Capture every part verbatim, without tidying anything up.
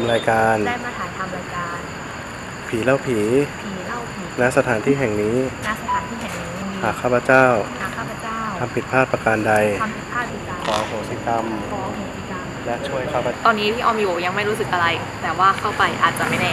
ำรายการได้มาถ่ายทำรายการผีเล่าผีผีเล่าผีณสถานที่แห่งนี้ณสถานที่แห่งนี้หากข้าพเจ้าหากข้าพเจ้าทำผิดพลาดประการใดทำผิดพลาดประการขอโหสิกรรมขอโหสิกรรมและช่วยข้าพเจ้าตอนนี้พี่ออมอยู่ยังไม่รู้สึกอะไรแต่ว่าเข้าไปอาจจะไม่แน่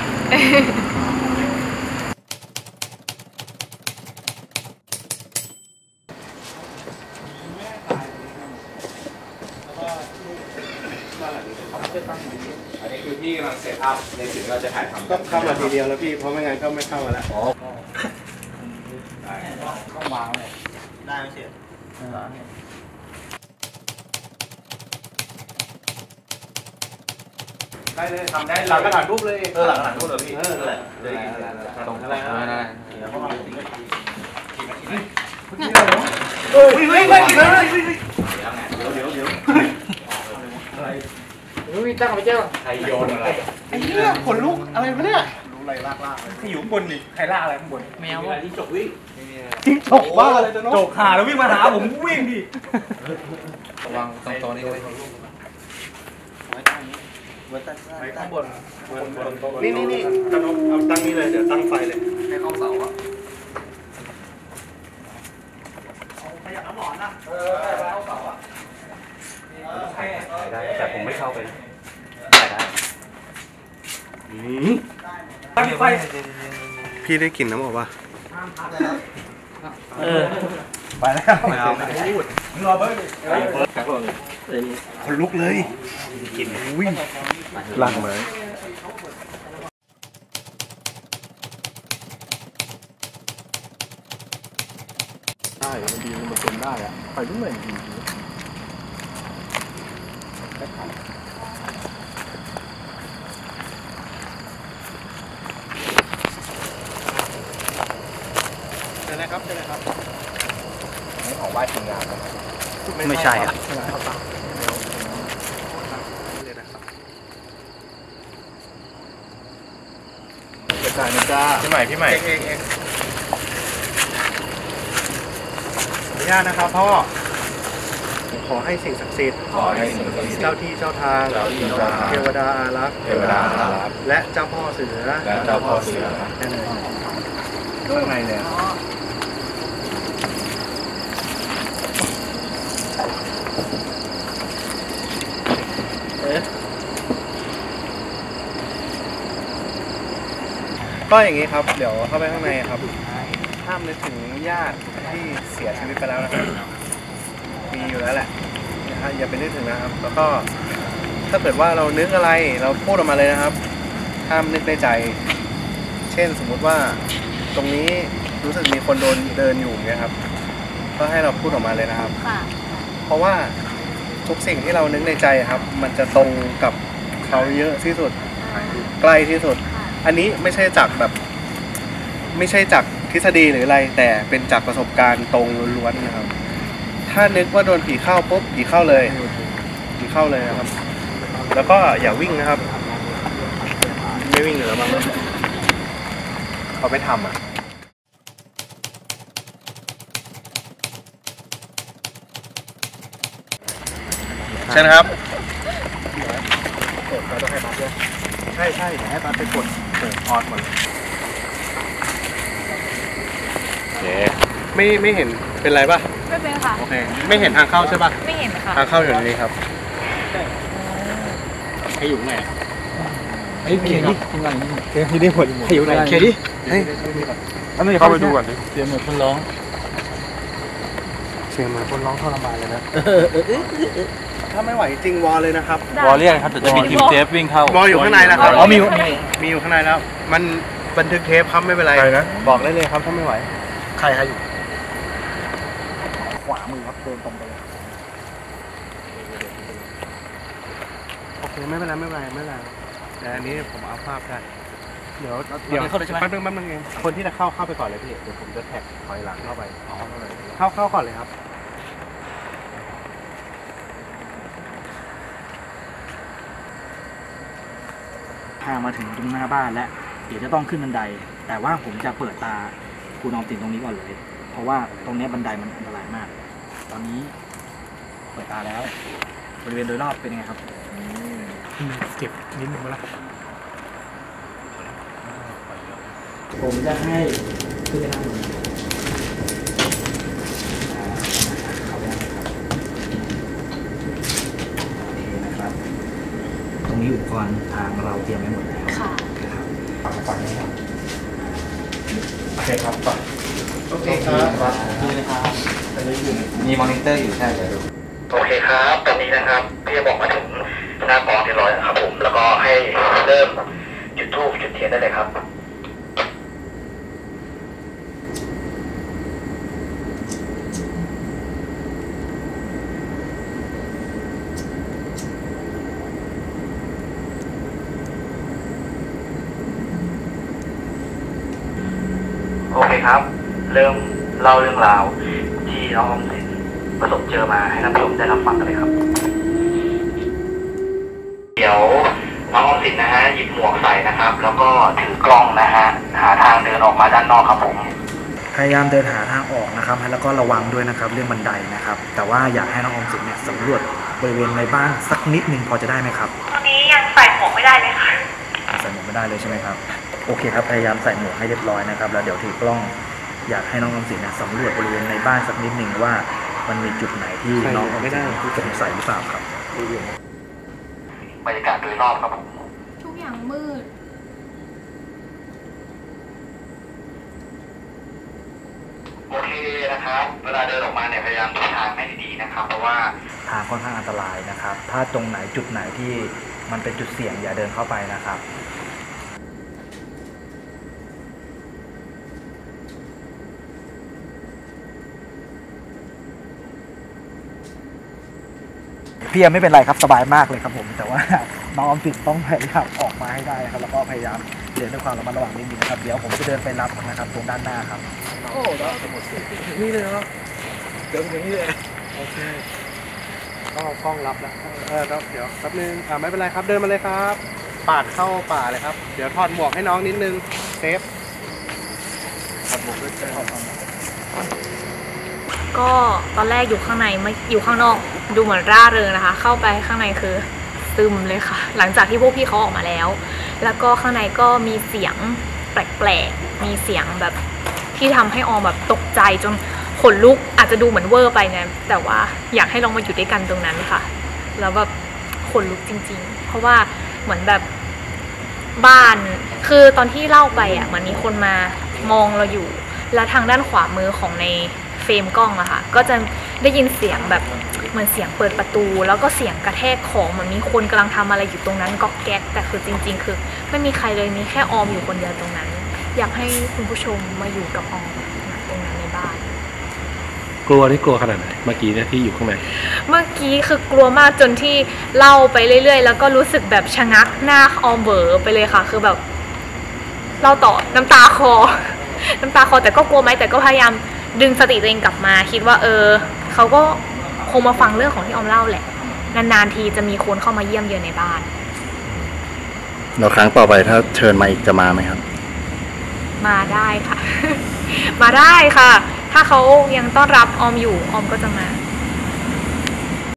อันนี้คือพี่กำลังเซตอัพในสิ่งที่เราจะถ่ายทำก็เข้ามาทีเดียวแล้วพี่เพราะไม่งั้นก็ไม่เข้ามาแล้วอ๋อได้ต้องวางเลยได้ไม่เสียได้เลยทำได้หลังกระดาษรูปเลยเออหลังกระดาษรูปเลยพี่เออแหละเลยตรงอะไรอะไรแล้วก็มาถึงก็ทีเฮ้ยเฮ้ยเฮ้ยเดี๋ยวเดี๋ยวเดี๋ยวอะไรรู้ตั้งไปเจ้าใครโยนอะไรไอ้เนี่ยขนลุกอะไรวะเนี่ยรู้อะไรลากลากเลยที่อยู่ข้างบนนี่ใครลากอะไรข้างบนแมวอะไรที่จกวิ่งจิ้งจกบ้าอะไรตัวน้องจกขาแล้ววิ่งมาหาผมวิ่งดิวางตรงโต๊ะนี้ก็ได้ไว้ตั้งนี้ไว้ตั้งไว้ตั้งบนบนบนโต๊ะนี่นี่นี่ตั้งเอาตั้งนี้เลยเดี๋ยวตั้งไฟเลยให้เข้าเสาอ่ะเอาขยับน้ำหมอนนะเออเข้าเสาอ่ะได้แต่ผมไม่เข้าไปได้ได้ตั้งไฟพี่ได้กลิ่นน้ำออกป่ะเออไปแล้วไม่เอาไม่พูดมึงรอเบิร์ดคนลุกเลยกลิ่นวิ่งหลังเลยได้มันดีมันเป็นได้อะไปรุ่นไหนดีเจอนะครับเจอนะครับนี่ของไหว้ทีมงานไม่ใช่อ่ะเจ้านะจ้าพี่ใหม่พี่ใหม่เองเองขออนุญาตนะครับพ่อขอให้สิ่งศักดิ์สิทธิ์ขอให้สิ่งศักดิ์สิทธิ์เจ้าที่เจ้าทางเทวดาอารักษ์เทวดาอารักษ์และเจ้าพ่อเสือและเจ้าพ่อเสือข้างในเนี่ยก็อย่างนี้ครับเดี๋ยวเข้าไปข้างในครับห้ามนึกถึงญาติที่เสียชีวิตไปแล้วนะครับมีอยู่แล้วแหละอย่าไปนึกถึงนะครับแล้วก็ถ้าเกิดว่าเรานึกอะไรเราพูดออกมาเลยนะครับห้ามนึกในใจเช่นสมมุติว่าตรงนี้รู้สึกมีคนโดนเดินอยู่เนี่ยครับก็ให้เราพูดออกมาเลยนะครับเพราะว่าทุกสิ่งที่เรานึกในใจครับมันจะตรงกับเขาเยอะที่สุดใกล้ที่สุดอันนี้ไม่ใช่จากแบบไม่ใช่จากทฤษฎีหรืออะไรแต่เป็นจากประสบการณ์ตรงล้วนๆนะครับถ้านึกว่าโดนผีเข้าปุ๊บผีเข้าเลยผีเข้าเลยนะครับแล้วก็อย่าวิ่งนะครับไม่วิ่งเหนือบ้างเขาไปทำอ่ะใช่นะครับต้องให้บัตรด้วยใช่ใช่ให้บัตรไปกดเปิดออนหมดเลยไม่ไม่เห็นเป็นไรป่ะไม่เป็นค่ะโอเคไม่เห็นทางเข้าใช่ป่ะไม่เห็นค่ะทางเข้าอยู่ในนี้ครับให้อยู่ไหนไอ้เขียนดิทำงานเขียนที่ได้ผลให้อยู่ไหนเขียนดิเฮ้ยเข้าไปดูก่อนดิเสียงเหมือนคนร้องเสียงเหมือนคนร้องทรมานเลยนะถ้าไม่ไหวจริงวอลเลยนะครับวอลเรียกครับแต่จะมีทีมเทปวิ่งเข้าวอลอยู่ข้างในแล้วครับอ๋อมีมีอยู่ข้างในแล้วมันบันทึกเทปครับไม่เป็นไรนะบอกได้เลยครับถ้าไม่ไหวใครใครอยู่ขวามือครับเดินตรงไปเลยโอเคไม่เป็นไรไม่เป็นไรไม่เป็นไรแต่อันนี้ผมเอาภาพได้เดี๋ยวเดี๋ยวแป๊บนึงแป๊บนึงเองคนที่จะเข้าเข้าไปก่อนเลยพี่เดี๋ยวผมจะแท็กถอยหลังเข้าไปเข้าเข้าก่อนเลยครับพามาถึงตรงหน้าบ้านแล้วเดี๋ยวจะต้องขึ้นบันไดแต่ว่าผมจะเปิดตาคุณออมตินตรงนี้ก่อนเลยเพราะว่าตรงนี้บันไดมันอันตรายมากตอนนี้เปิดตาแล้วบริเวณโดยรอบเป็นไงครับเก็บนิดนึงมาละผมจะให้ขึ้นไปนั่งตรงนี้เขาได้ไหมครับโอเคนะครับ ตรงนี้อุปกรณ์ทางเราเตรียมไว้หมดแล้วค่ะนะครับฝากฝั่งนี้ครับโอเคครับต่อโอเคครับนี่นะครับตอนนี้อยู่มีมอนิเตอร์อยู่ใช่ไหมโอเคครับ ตอนนี้นะครับพี่จะบอกมาถึงหน้ากองเรียบร้อยแล้วครับผม แล้วก็ให้เริ่มจุดธูปจุดเทียนได้เลยครับ โอเคครับ เริ่มเล่าเรื่องราวที่น้องออมสินประสบเจอมาให้ท่านผู้ชมได้รับฟังกันเลยครับ เดี๋ยวน้องออมสินนะฮะหยิบหมวกใส่นะครับ แล้วก็ถือกล้องนะฮะหาทางเดินออกมาด้านนอกครับผมพยายามเดินหาทางออกนะครับแล้วก็ระวังด้วยนะครับเรื่องบันไดนะครับ แต่ว่าอยากให้น้องออมสินเนี่ยสำรวจบริเวณในบ้านสักนิดนึงพอจะได้ไหมครับตอนนี้ยังใส่หมวกไม่ได้เลยค่ะใส่หมวกไม่ได้เลยใช่ไหมครับโอเคครับพยายามใส่หมวกให้เรียบร้อยนะครับแล้วเดี๋ยวถือกล้องอยากให้น้องออมสินเนี่ยสำรวจบริเวณในบ้านสักนิดนึงว่ามันมีจุดไหนที่น้องออมสินสงสัยหรือเปล่าครับบรรยากาศโดยรอบครับผมทุกอย่างมืดโอเคนะครับ เวลาเดินออกมาเนี่ยพยายามดูทางให้ดีๆนะครับ เพราะว่าทางค่อนข้างอันตรายนะครับถ้าตรงไหนจุดไหนที่มันเป็นจุดเสี่ยงอย่าเดินเข้าไปนะครับพี่ยังไม่เป็นไรครับสบายมากเลยครับผมแต่ว่าน้องออมสินต้องพยายามออกมาให้ได้นะครับแล้วก็พยายามเดินด้วยความระมัดระวังนิดนึงนะครับเดี๋ยวผมจะเดินไปรับนะครับตรงด้านหน้าครับโอ้ได้หมดนี่เลยเนาะเดินอย่างนี้เลยโอเคก็กล้องรับแล้วเออเดี๋ยวแป๊บนึงอ่าไม่เป็นไรครับเดินมาเลยครับปาดเข้าป่าเลยครับเดี๋ยวถอดหมวกให้น้องนิดนึงเซฟถอดหมวกด้วยถอดหมวกก็ตอนแรกอยู่ข้างในไม่อยู่ข้างนอกดูเหมือนร่าเริงนะคะ เข้าไปข้างในคือซึมเลยค่ะ หลังจากที่พวกพี่เขาออกมาแล้ว แล้วก็ข้างในก็มีเสียงแปลกๆมีเสียงแบบที่ทำให้ออมแบบตกใจจนขนลุกอาจจะดูเหมือนเวอร์ไปนะแต่ว่าอยากให้ลองมาอยู่ด้วยกันตรงนั้นค่ะแล้วแบบขนลุกจริงๆเพราะว่าเหมือนแบบบ้านคือตอนที่เล่าไปอ่ะเหมือนมีคนมามองเราอยู่และทางด้านขวามือของในเฟรมกล้องอะค่ะก็จะได้ยินเสียงแบบเหมือนเสียงเปิดประตูแล้วก็เสียงกระแทกของเหมือนมีคนกำลังทำอะไรอยู่ตรงนั้นก๊อกแก๊กแต่คือจริงๆคือไม่มีใครเลยมีแค่ออมอยู่คนเดียวตรงนั้นอยากให้คุณผู้ชมมาอยู่กับออมตรงนั้นในบ้านกลัวที่กลัวขนาดไหนเมื่อกี้เนี่ยที่อยู่ข้างในเมื่อกี้คือกลัวมากจนที่เล่าไปเรื่อยๆแล้วก็รู้สึกแบบชะงักหน้าออมเบอร์ไปเลยค่ะคือแบบเล่าต่อน้ำตาคอ น้ำตาคอแต่ก็กลัวไหมแต่ก็พยายามดึงสติตัวเองกลับมาคิดว่าเออเขาก็คงมาฟังเรื่องของที่ออมเล่าแหละนานๆทีจะมีคนเข้ามาเยี่ยมเยือนในบ้านแล้วครั้งต่อไปถ้าเชิญมาอีกจะมาไหมครับมาได้ค่ะ มาได้ค่ะ ถ้าเขายังต้อนรับออมอยู่ออมก็จะมา